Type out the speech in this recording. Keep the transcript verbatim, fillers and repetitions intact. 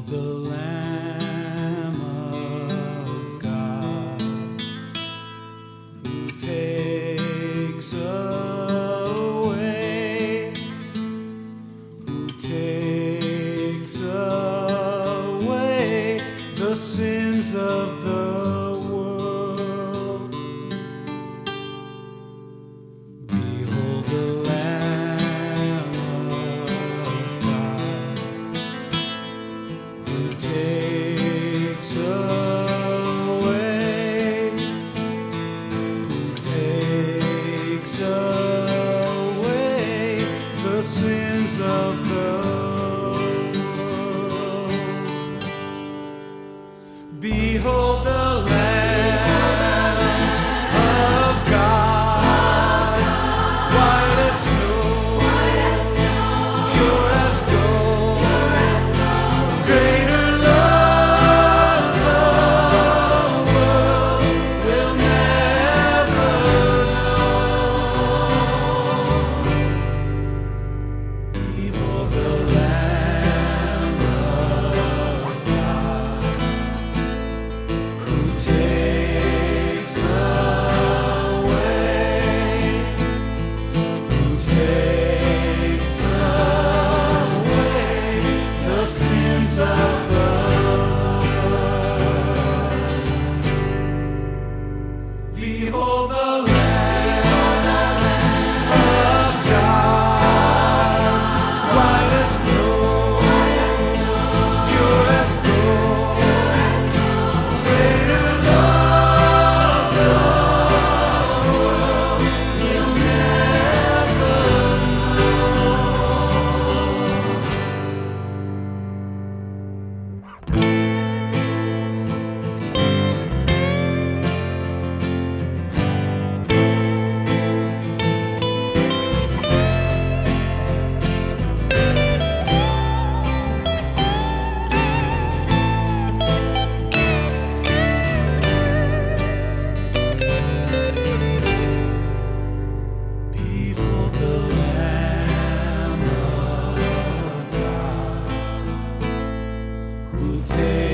the Lamb of God, who takes away, who takes away the sins of the world. Behold the Lamb of God, who takes away, who takes away the sins of the world. Behold the Lamb of God, white as snow, pure as gold, greater love the world will never know. Behold the Lamb of God, who takes away, who takes away the sins of the world. Behold the Lamb of God, white as snow, pure as gold, greater love the world will never Behold the Lamb of God, who takes